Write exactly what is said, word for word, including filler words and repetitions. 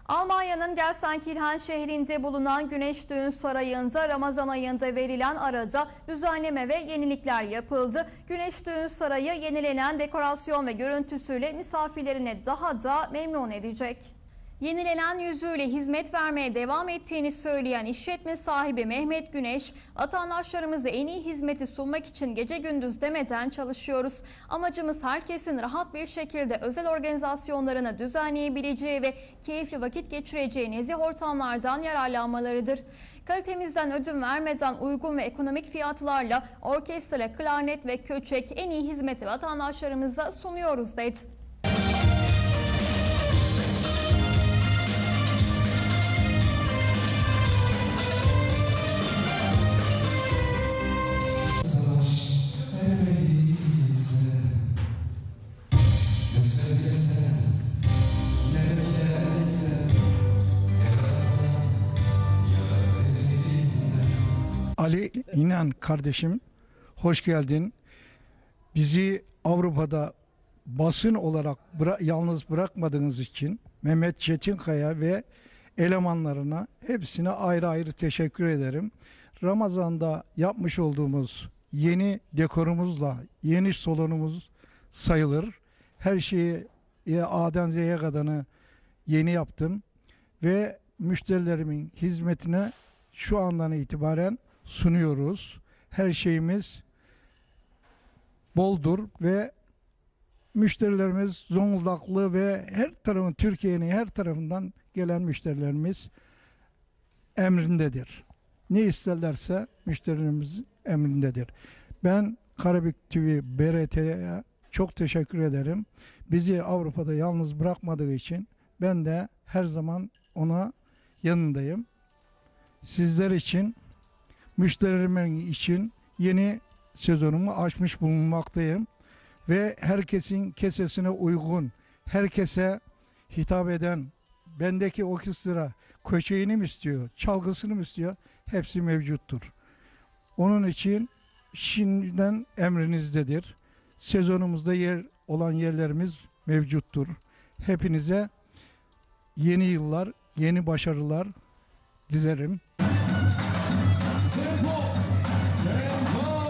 Almanya'nın Gelsenkirchen şehrinde bulunan Güneş Düğün Sarayı'nda Ramazan ayında verilen arada düzenleme ve yenilikler yapıldı. Güneş Düğün Sarayı yenilenen dekorasyon ve görüntüsüyle misafirlerine daha da memnun edecek. Yenilenen yüzüyle hizmet vermeye devam ettiğini söyleyen işletme sahibi Mehmet Güneş, vatandaşlarımıza en iyi hizmeti sunmak için gece gündüz demeden çalışıyoruz. Amacımız herkesin rahat bir şekilde özel organizasyonlarını düzenleyebileceği ve keyifli vakit geçireceği nezih ortamlardan yararlanmalarıdır. Kalitemizden ödün vermeden uygun ve ekonomik fiyatlarla orkestra, klarnet ve köçek en iyi hizmeti vatandaşlarımıza sunuyoruz dedi. Ali İnan kardeşim, hoş geldin. Bizi Avrupa'da basın olarak bıra yalnız bırakmadığınız için Mehmet Çetinkaya ve elemanlarına hepsine ayrı ayrı teşekkür ederim. Ramazan'da yapmış olduğumuz yeni dekorumuzla yeni salonumuz sayılır. Her şeyi A'dan Z'ye kadarını yeni yaptım ve müşterilerimin hizmetine şu andan itibaren sunuyoruz. Her şeyimiz boldur ve müşterilerimiz Zonguldaklı ve her tarafın, Türkiye'nin her tarafından gelen müşterilerimiz emrindedir. Ne isterlerse müşterilerimiz emrindedir. Ben Karabük T V B R T'ye çok teşekkür ederim. Bizi Avrupa'da yalnız bırakmadığı için ben de her zaman ona yanındayım. Sizler için, müşterilerim için yeni sezonumu açmış bulunmaktayım. Ve herkesin kesesine uygun, herkese hitap eden, bendeki orkestra köçeğini mi istiyor, çalgısını mı istiyor, hepsi mevcuttur. Onun için şimdiden emrinizdedir. Sezonumuzda yer olan yerlerimiz mevcuttur. Hepinize yeni yıllar, yeni başarılar dilerim. Tempo, tempo.